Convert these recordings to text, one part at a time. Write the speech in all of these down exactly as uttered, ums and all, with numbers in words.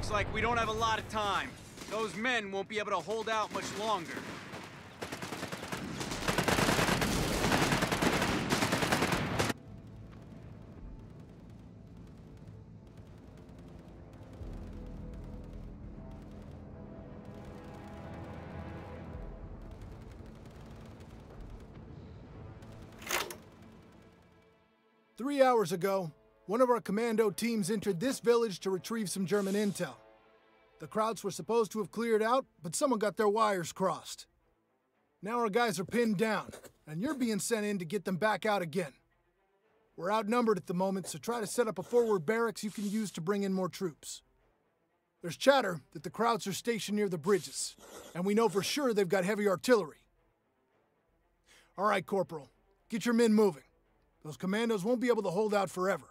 Looks like we don't have a lot of time. Those men won't be able to hold out much longer. Three hours ago, one of our commando teams entered this village to retrieve some German intel. The Krauts were supposed to have cleared out, but someone got their wires crossed. Now our guys are pinned down, and you're being sent in to get them back out again. We're outnumbered at the moment, so try to set up a forward barracks you can use to bring in more troops. There's chatter that the Krauts are stationed near the bridges, and we know for sure they've got heavy artillery. All right, Corporal, get your men moving. Those commandos won't be able to hold out forever.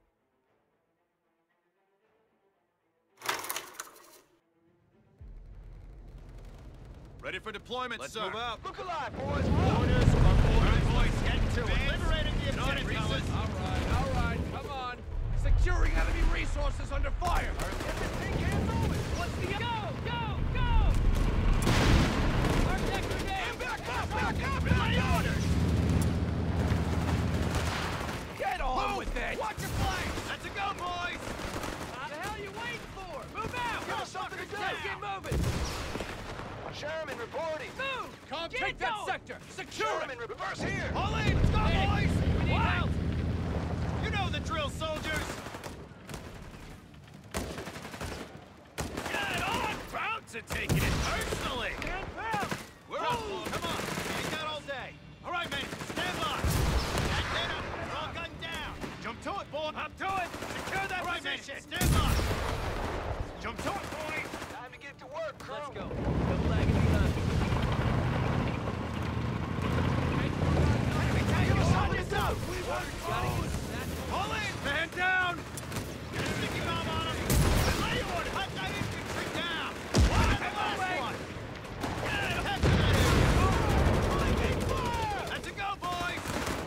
Ready for deployment, Let's sir. move out. Look alive, boys! Orders from orders, boys. Get to it. Liberating the Not objective, recent. fellas. All right, all right, come on. Securing enemy resources under fire. Get this thing can't move it. What's the... Go! Go! Go! Mark that grenade! Back up! Back up! My orders! Get on Move. with it! Watch your flanks. Let's go, boys. What the hell are you waiting for? Move out! Give us something to do! Let's get moving! Sherman reporting! Move! Come Get take that going. sector! Secure Sherman, it! Reverse here! All in. Let's go, Hey, boys. we need What? help! You know the drill, soldiers. Get on. Krauts are taking it personally. Stand firm! We're up. Come on. We ain't got all day. All right, men. Stand by. Stand then up. We're all gunned down. Jump to it, boy. Up to it. Secure that all right, position. Men. Stand by. Jump to it, boys. Time to get to work, crew! Let's go. Don't lag it behind. Give us all this up. We want Gotta use that. Pull in. Man down. Get a sticky bomb on him. Delay order. Hunt that infantry down. One and the last one. Get it. Head to that area. Let's go, boys.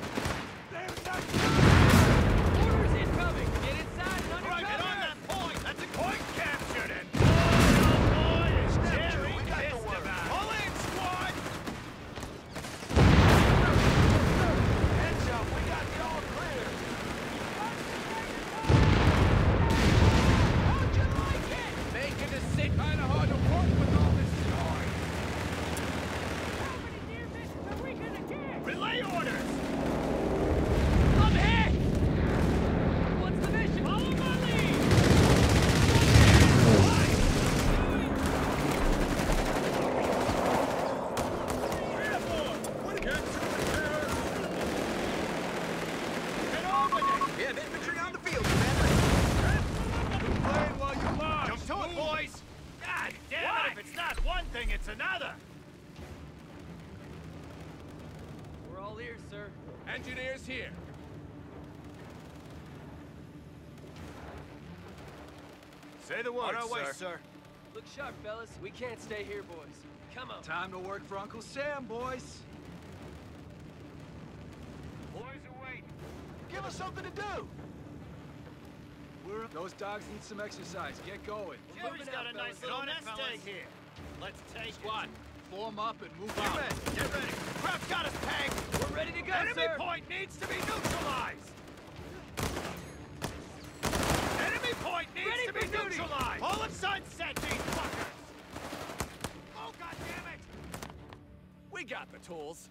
Orders incoming! Get inside and All under right, get on cover! that point. That's a point captured. And oh, boy, is Jerry We got the pissed word. about it. Pull in, squad. Heads up, we got the all clear! How'd you like it? Making the sit kinda hard to work with all this noise! How many near misses are we gonna get? Relay orders. I'm hit! What's the mission? Follow my lead! Get over there. We have infantry on the field, Commander. Playing while you march. Jump to it, boys. God damn it, if it's not one thing, it's another. We're all ears, sir. Engineers here! Say the word, On our way, sir. sir. Look sharp, fellas. We can't stay here, boys. Come on. Time to work for Uncle Sam, boys. Boys are waiting. Give us something to do! We're... Those dogs need some exercise. Get going. Jerry's moving got out, a nice fellas. little On it, nest fellas. egg here. Let's take Squad, form up and move it. out. Get ready. Get ready. Crap's got us pegged. We're ready to go, Enemy sir. point needs to be neutralized. Enemy point needs Ready to for be duty. neutralized. All of sunset, these fuckers. Oh, God damn it. We got the tools.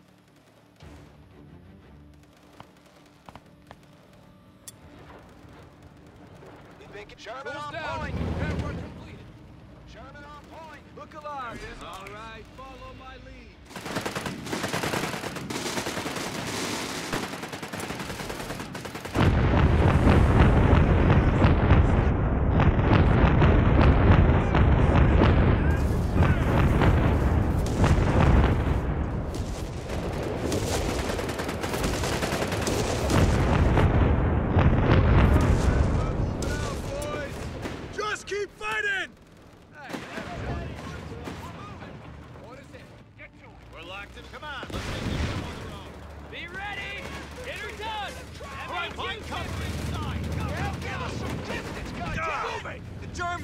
We've been Sherman Tools on down. point! Repair work completed. Sherman on point! Look alive. All right, follow my lead. Just keep fighting! What is it? Get to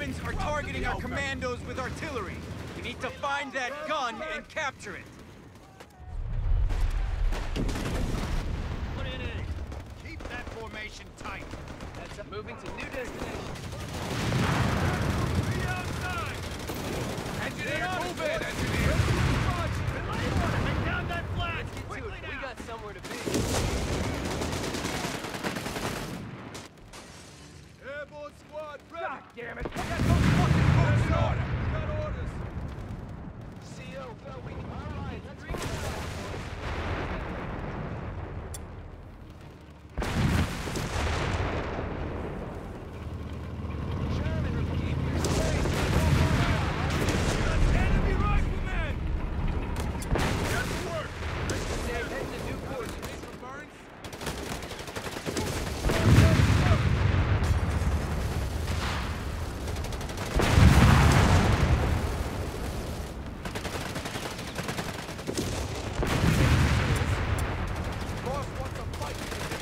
Germans are targeting our commandos with artillery. We need to find that gun and capture it. Put it in. Keep that formation tight. That's up. Moving to new destination. Be outside! Engineer, move in, engineer! Take down that flag! Let's get to it. We got somewhere to be. Airborne squad, ready! God damn it! Get those fucking folks in order! We got orders! C O, well, we can... All right, let's bring it down. Sherman, keep your space. Enemy riflemen! Get to work! Dave, head to new course. Ready for burns? Boss wants a fight.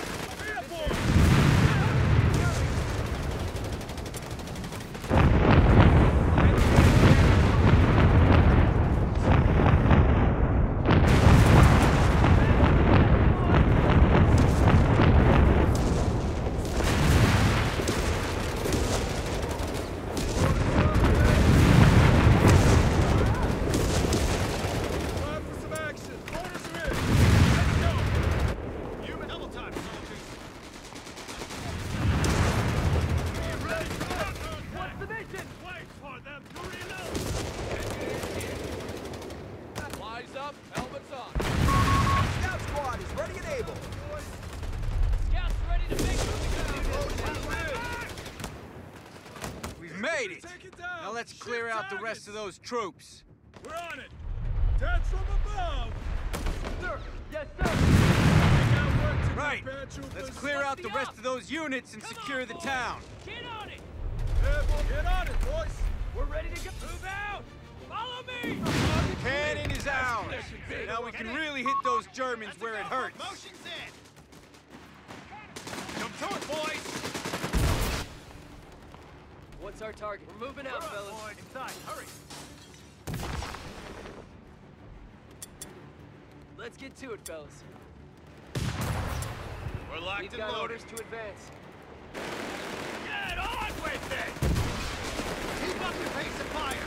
Time for some action! Orders are in! Let's go! Human double time, soldiers! Be ready! What's the mission? Wait for them to reload! Flies up, helmets on. Scout squad is ready and able. Scouts ready to make move. We've made it! Take it down! Now let's clear Shoot out the rest of targets. those troops. We're on it! That's from above! Sir, yes, sir. We got work to do, Right. paratroopers. Let's clear out the rest of those units and secure the town. Get on it. Airborne, get on it, boys! We're ready to go. Move out. Follow me. Cannon is ours. Now we can really hit those Germans where it hurts. Motion's in. Jump to it, boys! What's our target? We're moving out, fellas. Inside, hurry! Let's get to it, fellas. We're locked We've and got loaded. orders to advance. Get on with it! Keep up your pace of fire.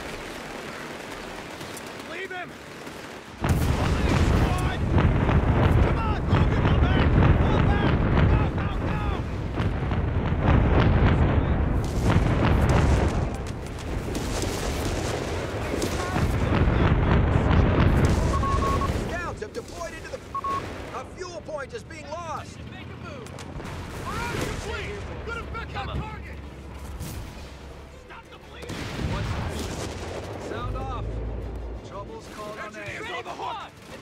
Leave him! Squad! Come on, move it, move back! Move back! Go, go, go! Scouts have deployed into the... A fuel point is being lost. Make a move. Good effect on target! Stop the bleeding! What's the mission? Sound off! Trouble's called on Engineers air. on the hook!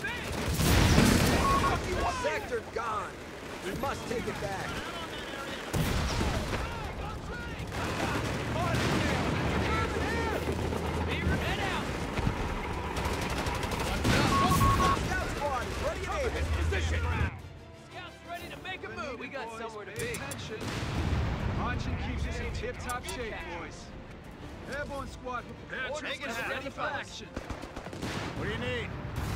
Advance. Sector gone. We must take it back. Beer, head out. Scout squad is ready and able. Position! Scouts ready to make a Good move. evening, We got boys. somewhere to Pay be. attention. Marching keeps us in tip-top shape, boys. Airborne squad, Orders paratroopers to ready for fellas. action. What do you need?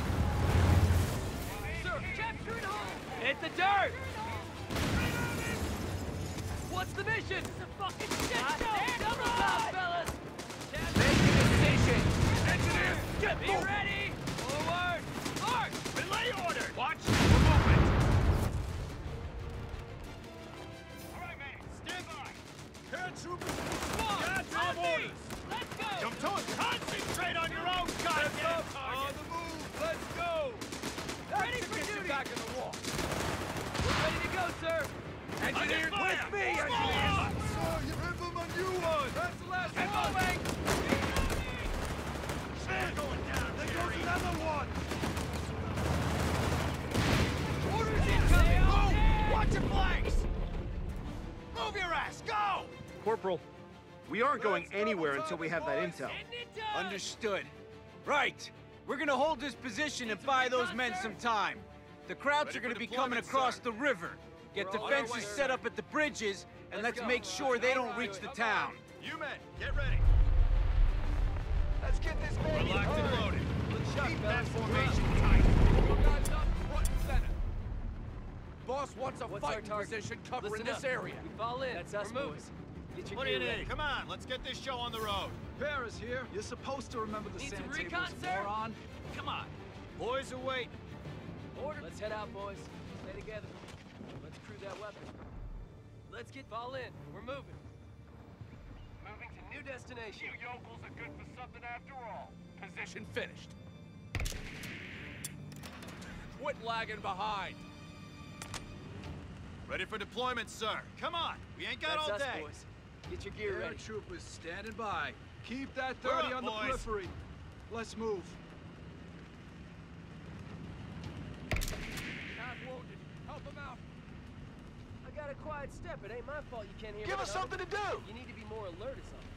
Sir, capture it home. Hit the dirt. What's the mission? It's a fucking shit show. Double top, fellas. Make a decision! Engineers, get Be moving! ready. Forward. March. Relay order! Watch the movement! All right, man, stand by. Paratroopers, Squad, got on top me. orders. Let's go. Jump to it! Concentrate on your own goddamn On target! the move, let's go! Ready for Get you duty. back in the wall! We're ready to go, sir. Engineers, Under fire! with me, Squad! engineers! So you remember my new one! That's the last Keep one! moving! Man going down, There Jerry. goes another one! Orders incoming! Move! Watch your flanks! Move your ass! Go! Corporal, we aren't going anywhere until we have that intel. Getting it done. Understood. Right. We're gonna hold this position and buy those men some time. The Krauts Ready are gonna for be coming deployment, across sir. the river. Get We're on our way, defenses sir. set up at the bridges, and Let's let's go. make sure they don't reach the Come town. You men, get ready. Let's get this We're baby locked and hurry. loaded. Good shot, Keep that fellas. formation tight. You guys up front and center. Boss wants a What's our fighting target? position covering Listen this up. area. We fall in. That's us, We're moving. boys. Get your What do you gear need? ready. Come on, let's get this show on the road. Bear's here. You're supposed to remember the Need some sand recon, tables, sir? moron. Come on. Boys are waiting. Order. Let's head out, boys. Stay together. Let's crew that weapon. Let's get fall in. We're moving. Moving to new destination. You yokels are good for something after all. Position finished. Quit lagging behind. Ready for deployment, sir. Come on, we ain't got That's all us, day. boys. Get your gear ready. Paratroopers standing by. Keep that We're thirty up, on the boys. periphery. Let's move. Half wounded. Help him out. I got a quiet step. It ain't my fault you can't hear Give me. us something to do. You need to be more alert or something.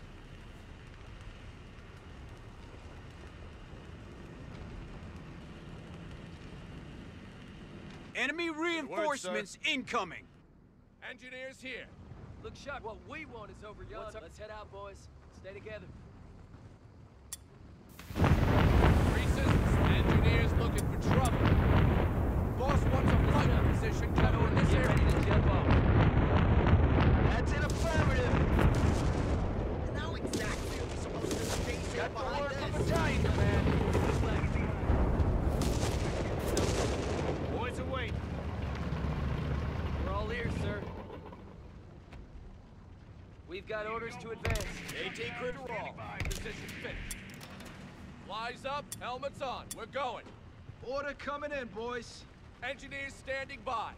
Enemy reinforcements incoming. Engineers here. Look, Chuck, what we want is over yonder. Let's head out, boys. Stay together. Resistance. Engineers looking for trouble. Boss wants a fighting position covering this Get ready area. to jump off. That's an affirmative. Now exactly are we supposed to stay Got the behind word this? from battalion command. Boys are waiting. We're all ears, sir. We've got orders to advance. AT crew to roll. Position finished. Flies up, helmets on. We're going. Order coming in, boys. Engineers standing by.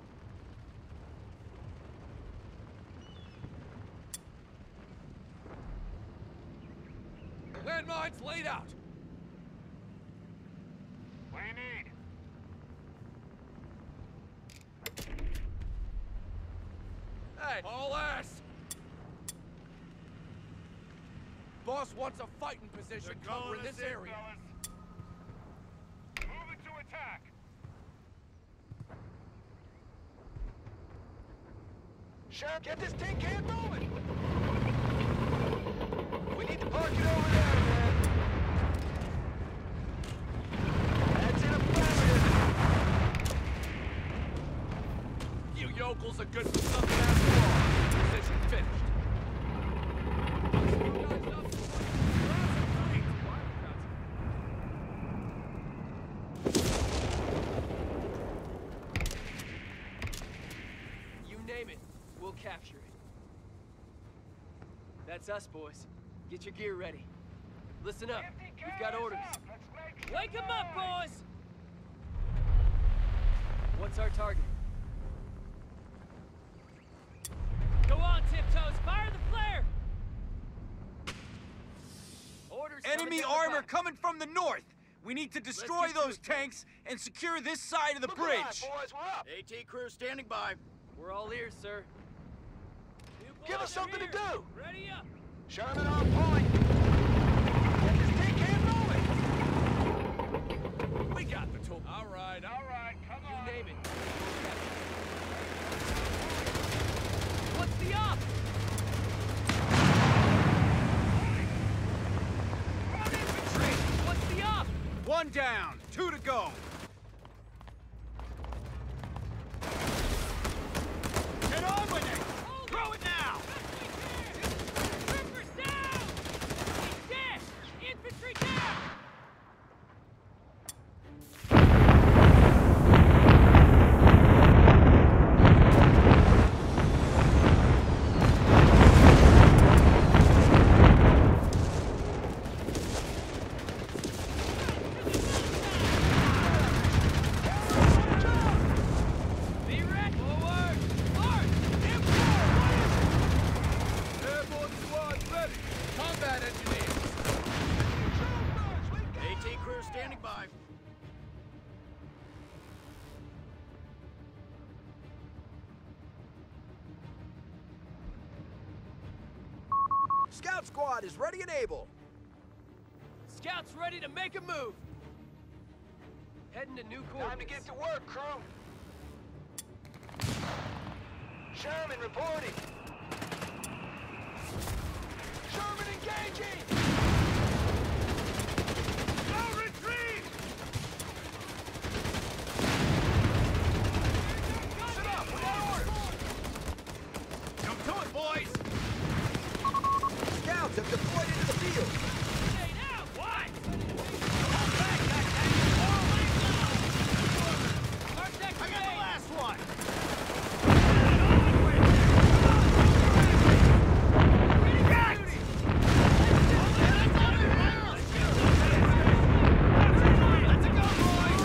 Landmines laid out. What do you need? Hey, all ass! Boss wants a fighting position covering this area. Moving to attack. Sheriff, get this tin can moving. We need to park it over there, man. That's an affirmative. You yokels are good for something after all. Position finished. Guys up. You name it, we'll capture it. That's us, boys. Get your gear ready. Listen up. We've got orders. Wake 'em up, boys! What's our target? Go on, tiptoes! Fire the flare! Orders Enemy coming down the armor pipe. coming from the north. We need to destroy get to those it, boys. tanks and secure this side of the Look bridge. alive, boys, we're up. AT crew standing by. We're all ears, sir. Give us something to do. Ready up! Sherman on point. Get this tin can moving. We got the tool. All right, all right, come You on. name it. We'll capture it. What's the op? Infantry. What's the op? One down, two to go. Get on with it. Throw it now. Troopers down! He's dead! Infantry down! Be ready! Forward! March! Airborne squad ready. Combat engineers. AT crew standing by. Scout squad is ready and able. Scouts ready to make a move! Heading to new coordinates. Time to get to work, crew. Sherman reporting. Sherman engaging! No retreat! Listen up! We got orders! Jump to it, boys! Scouts have deployed into the field. Stay down! What? Hold back, back, back! Mark that I got the grenade! last one! Let's go, boys!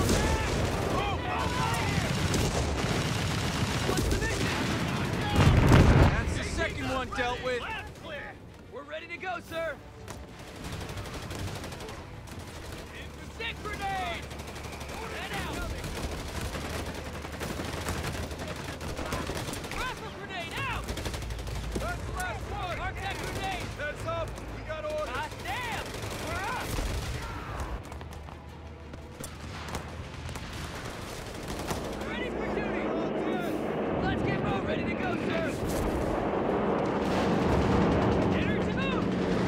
What's the mission? That's the second one dealt with. Left clear! We're ready to go, sir! Stick grenade! Head out! Rifle grenade out! That's the last one. Mark that grenade! Heads up. We got orders. God damn! We're up! Ready for duty! Let's get moving! Ready to go, sir! Energy move!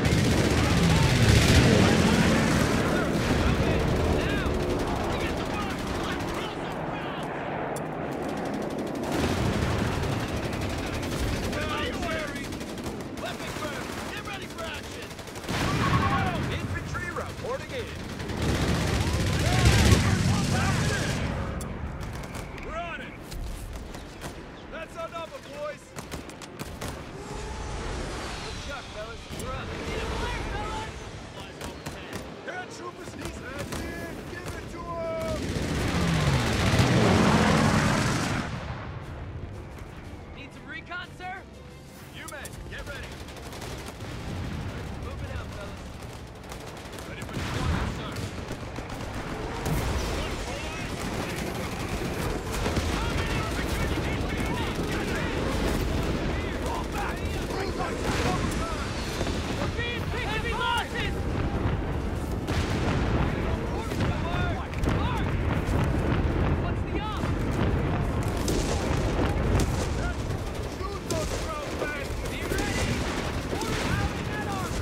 Move it! Now! Get the mark! Weapon firm! Get ready for action! Infantry reporting in. We're on it! That's our number, boys. Good shot, fellas. We're up. Need a flare, fellas! Paratroopers, he's that's it. Give it to him. Need some recon, sir? You men, get ready! Moving out, fellas. Ready for deployment, sir! We're being picked heavy losses! Mark! Mark! What's the op? Shoot those crowds, man. Be ready! Order out in that armor!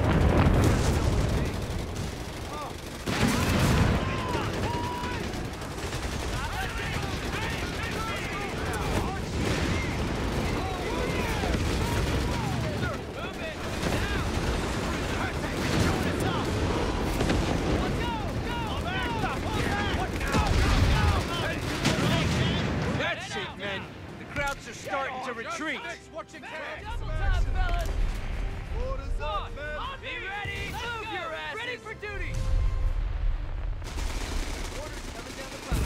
Move it! Now! Let's go! Go! That's it, men. The crowds are starting to retreat. Double time, fellas! Orders up, One! man. On me! Be ready! Move your asses! Ready for duty! Orders coming down the pipe.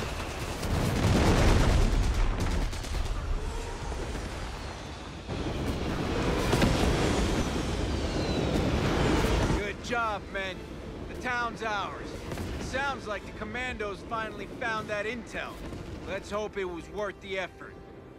Good job, men. The town's ours. It sounds like the commandos finally found that intel. Let's hope it was worth the effort.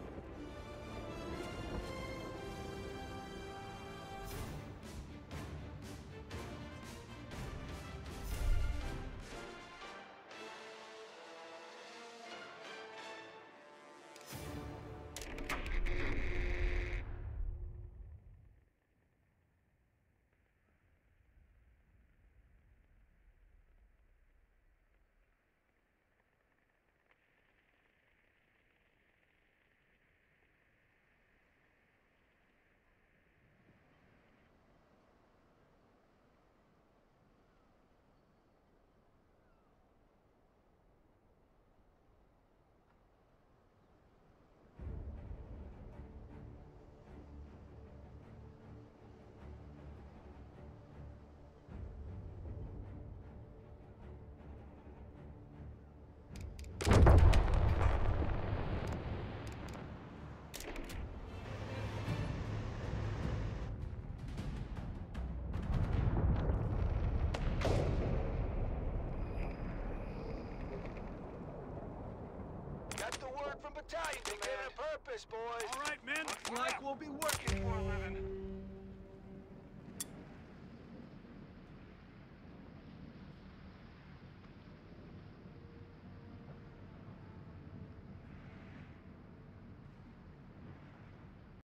Got the word from battalion. They gave it a purpose, boys. All right, men! Like we'll be working for a living.